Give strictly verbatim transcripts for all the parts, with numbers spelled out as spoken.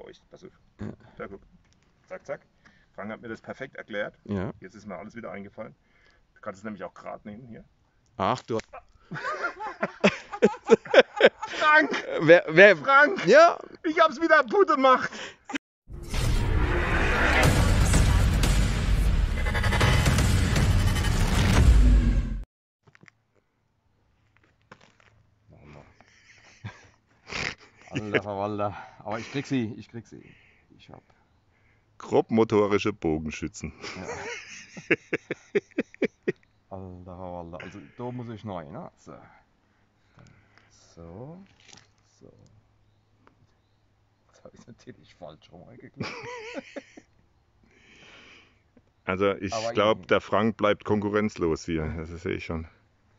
euch. Pass auf. Ja. Da guck. Zack, zack. Frank hat mir das perfekt erklärt. Ja. Jetzt ist mir alles wieder eingefallen. Du kannst es nämlich auch gerade nehmen hier. Ach du. Frank! Wer, wer? Frank! Ja. Ich hab's wieder gut gemacht! Alter Verwalter. Aber ich krieg sie, ich krieg sie. Ich hab. Grobmotorische Bogenschützen. Ja. Alter Verwalter. Also da muss ich neu, ne? So. Dann so. So. Das habe ich natürlich falsch rum eingeklappt. Also ich glaube, der Frank bleibt konkurrenzlos hier. Das sehe ich schon.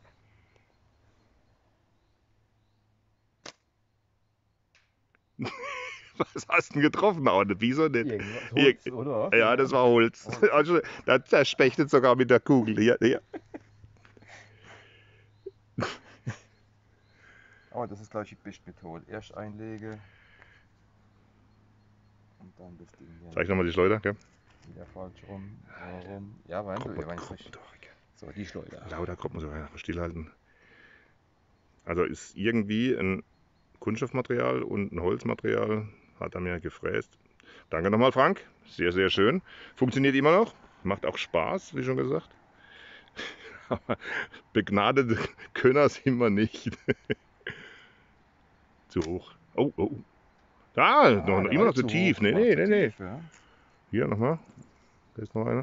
Was hast du denn getroffen? Auch eine Wieso nicht? Holz, oder? Ja, das war Holz. Also, der zerspechtet sogar mit der Kugel. Hier, hier. Aber das ist gleich die beste Methode. Erst einlege und dann das Ding hier. Zeig nochmal die Schleuder, gell? Wieder falsch rum. Warum? Ja, weil du meinst nicht. So, die Schleuder. Lauter Kopf muss man stillhalten. Also ist irgendwie ein Kunststoffmaterial und ein Holzmaterial. Hat er mir gefräst. Danke nochmal, Frank. Sehr, sehr schön. Funktioniert immer noch. Macht auch Spaß, wie schon gesagt. Aber begnadete Könner sind wir nicht. Zu hoch. Oh, oh. Da, ah, noch, immer noch zu tief. Hoch. Nee, nee, nee, nee. Tief, ja. Hier nochmal. Da ist noch einer.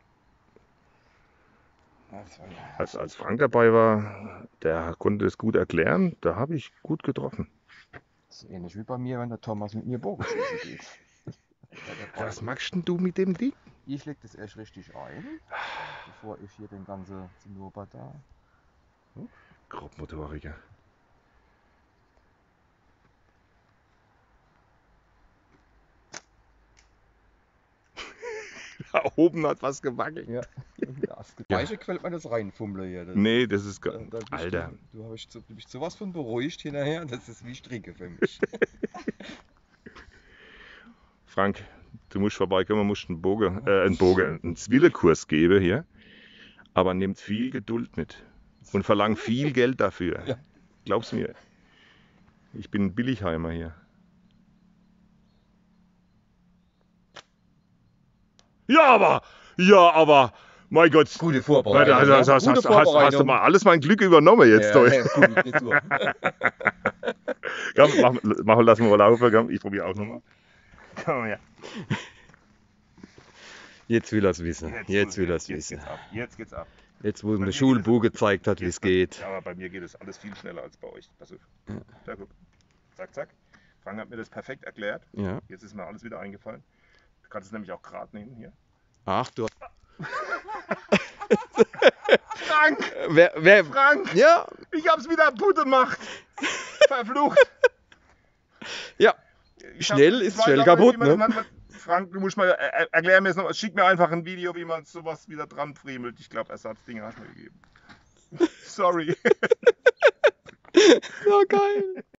Als, als Frank dabei war, der konnte es gut erklären. Da habe ich gut getroffen. Das ist ähnlich wie bei mir, wenn der Thomas mit mir Bogenschießen geht. Was machst denn du mit dem Ding? Ich leg das erst richtig ein, bevor ich hier den ganzen Zinnober da. Hm? Grobmotoriker. Da oben hat was gewackelt. Ja. Das Gleiche quält man das reinfummle hier. Das nee, das ist gar nicht. Alter. Du, du hast mich sowas von beruhigt hinterher, das ist wie Stricke für mich. Frank, du musst vorbeikommen, musst einen Bogen, äh, einen Bogen, einen Zwillekurs geben hier. Aber nehmt viel Geduld mit und verlangt viel Geld dafür. Ja. Glaub's mir. Ich bin ein Billigheimer hier. Ja, aber, ja, aber, mein Gott. Gute Vorbereitung. Also, also, hast, hast, hast, hast du mal alles mein Glück übernommen jetzt? Ja, ja, gut, geht's so. Komm, mach, mach, lass mal laufen, komm, ich probiere auch nochmal. Komm her. Jetzt will er es wissen. Jetzt, jetzt will er es jetzt wissen. Geht's ab. Jetzt geht's ab. Jetzt, wo mir Schulbuch gezeigt hat, wie es geht. Ja, aber bei mir geht es alles viel schneller als bei euch. Pass auf. Ja. Da guck. Zack, zack. Frank hat mir das perfekt erklärt. Ja. Jetzt ist mir alles wieder eingefallen. Du kannst es nämlich auch gerade nehmen hier. Ach du. Frank! Wer, wer? Frank! Ja. Ich hab's wieder gut gemacht. Verflucht. Ja. Ich schnell hab, ist schnell kaputt, ne? Man, man, Frank, du musst mal er, erklär mir jetzt noch, schick mir einfach ein Video, wie man sowas wieder dran friemelt. Ich glaube, Ersatzdinge hast du mir gegeben. Sorry. So geil.